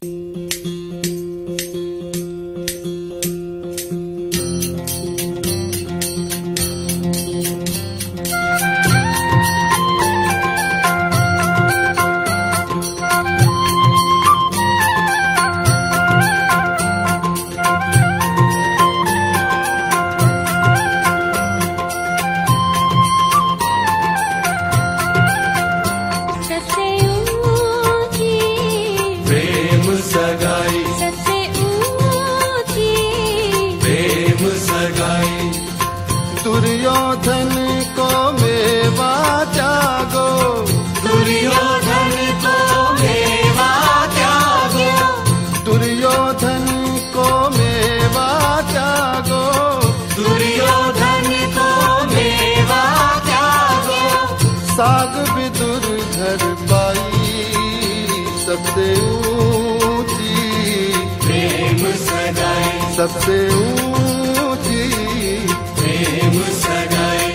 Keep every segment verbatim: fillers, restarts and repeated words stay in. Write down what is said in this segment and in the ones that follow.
दुर्योधन को मेवा त्यागो, दुर्योधन को मेवा त्यागो, दुर्योधन को मेवा त्यागो, दुर्योधन को मेवा त्यागो। साग विदुर घर पाई सबसे ऊंची, प्रेम सगाई सबसे ऊंची प्रेम सगाई।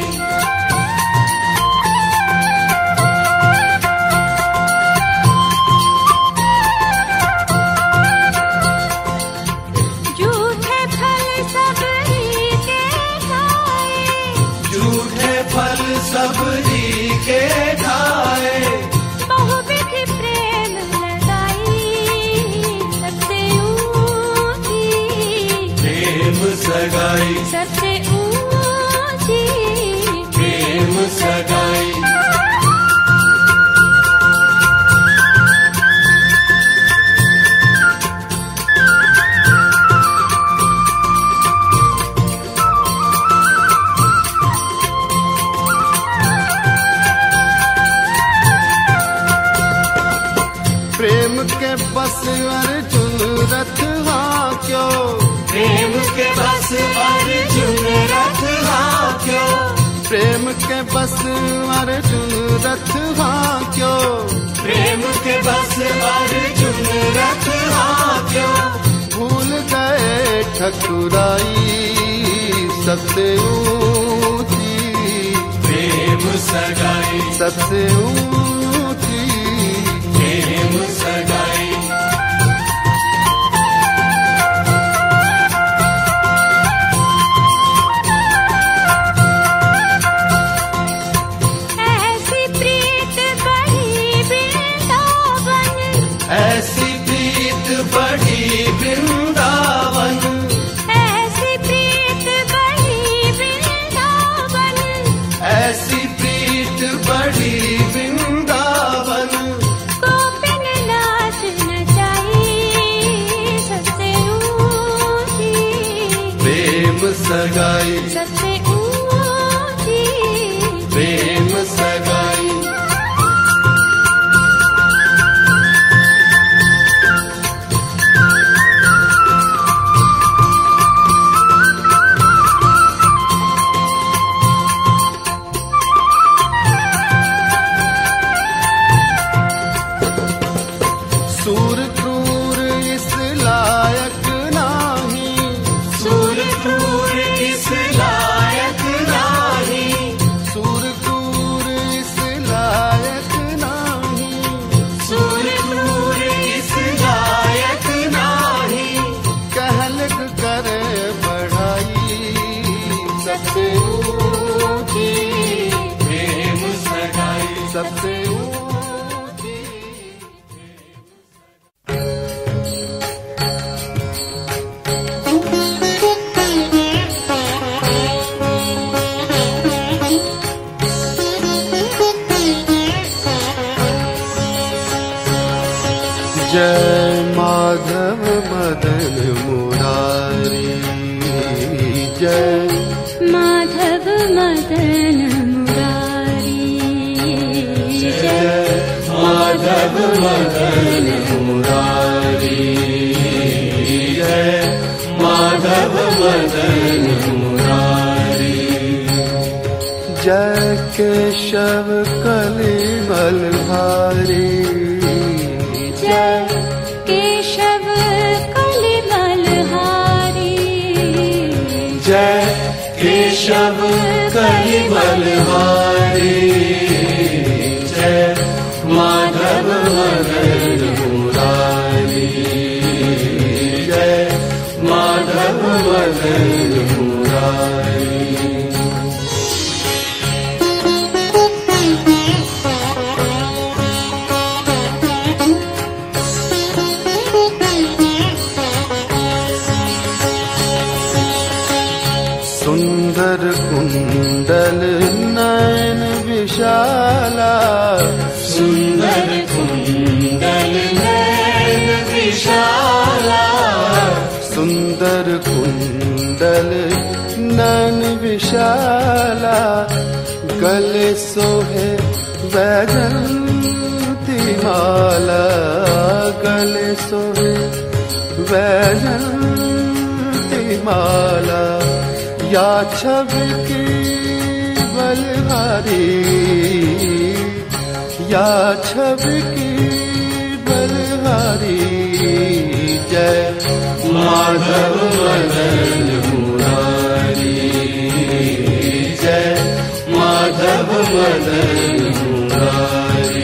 झूठे फल सबरी के खाए, झूठे फल सबरी के खाए, बहुविध प्रेम लगाई सबसे ऊंची, प्रेम सगाई सबसे ऊंची प्रेम सगाई। प्रेम के बस अर्जुन रथ हांक्यो, प्रेम के बस अर्जुन रथ हांक्यो, प्रेम के बस अर्जुन रथ हांक्यो, प्रेम के बस अर्जुन रथ हांक्यो। भूल गए ठकुराई सबसे ऊंची, प्रेम सगाई सबसे ऊंची प्रेम सगाई। ऐसी प्रीत बड़ी वृंदावन, ऐसी प्रीत बड़ी वृंदावन, ऐसी प्रीत बड़ी वृंदावन, ऐसी प्रीत बड़ी वृंदावन। गोपिन नाच नचाई सबसे ऊंची, प्रेम सगाई सबसे ऊंची प्रेम सगाई। सूर क्रूर इस लायक नाही, सूर क्रूर इस लायक नाही, सूर क्रूर इस लायक नाही, सूर क्रूर इस लायक नाही। कहलक करे बढ़ाई सबसे ऊंची, प्रेम सगाई सबसे ऊंची। जय माधव मदन मुरारी, जय माधव मदन मुरारी, जय माधव मदन मुरारी, जय माधव मदन मुरारी। जय केशव कलिमल भारी, जय केशव कलिमल हारी, जय केशव कलिमल हारी, जय माधव मदन मुरारी। मदन मुरारी। सुंदर कुंडल नयन विशाला, सुंदर कुंडल नयन विशाला, सुंदर कुंडल नयन विशाला, गले सोहे वैजयंती माला, गले सोहे वैजयंती माला, या छवि की बलहारी, या छवि की बलहारी, जय माधव मदन मुरारी, जय माधव मदन मुरारी।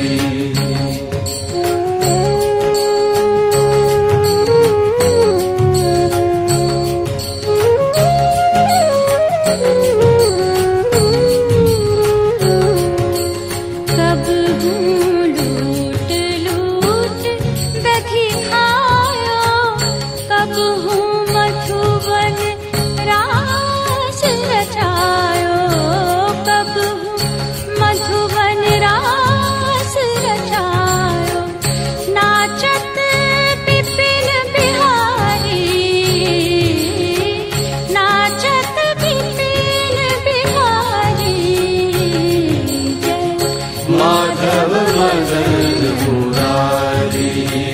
माधव मदन मुरारी,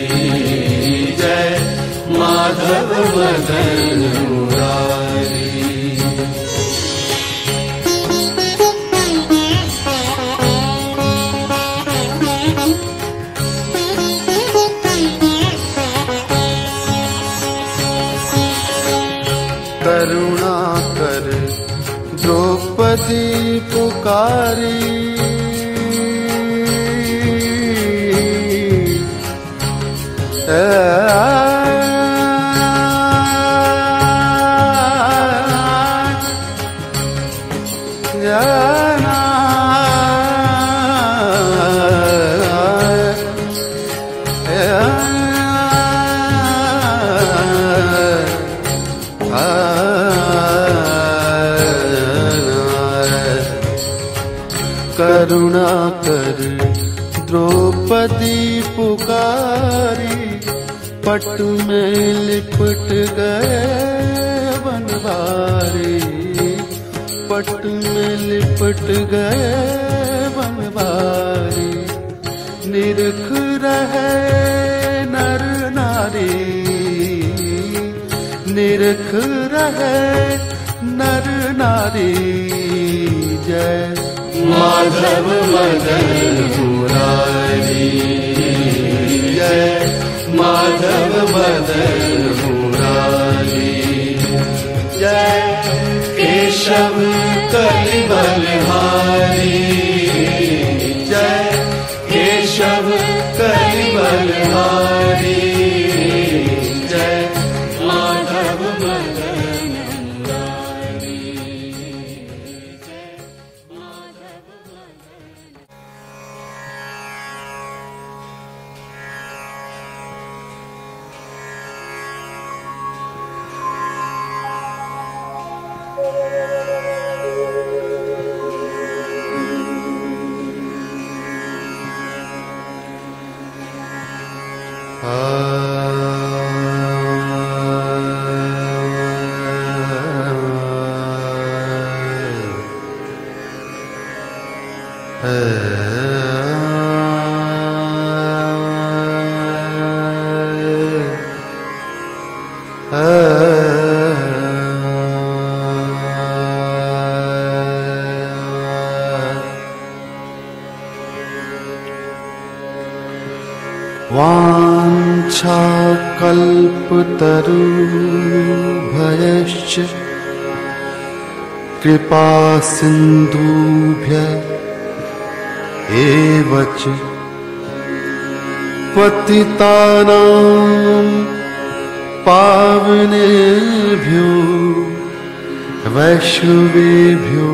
जय माधव मदन मुरारी। करुणा कर द्रौपदी पुकारी, करुणा कर द्रौपदी पुकारी, पट में लिपट गए बनवारी, पट में लिपट गए बनवारी, निरख रहे नर नारी, निरख रहे नर नारी, जय माधव मदन मुरारी, जय माधव मदन मुरारी। जय केशव कलि बलहारी, जय केशव कलि बलहारी, जय माधव मदन मुरारी, जय माधव मदन। वाञ्छाकल्पतरुभयश्च कृपा सिन्धुभ्य एव च पतितानां पावनेभ्यो वैष्णवेभ्यो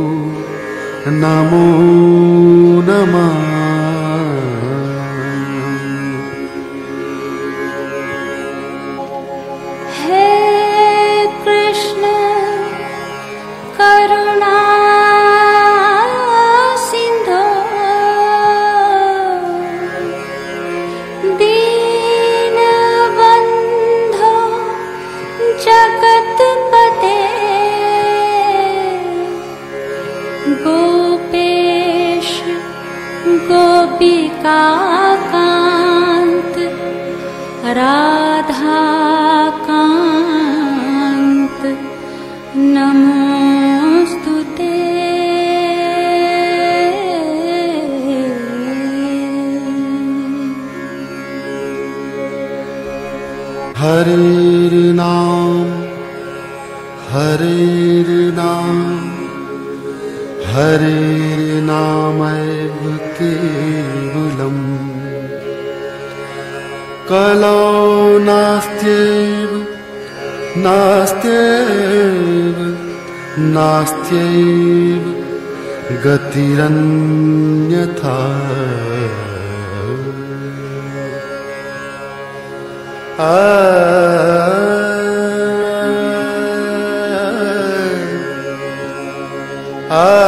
नमो नमः। हे कृष्ण करुणा सिंधो दीनबंधो जगतपते गोपेश गोपिकाकांत राधाकांत नमोस्तुते। हरेर नाम हरेर नाम हरेर नामैव केवलम् कलौ नास्त्यैव नास्त्यैव नास्त्यैव गतिरन्यथा। आ आ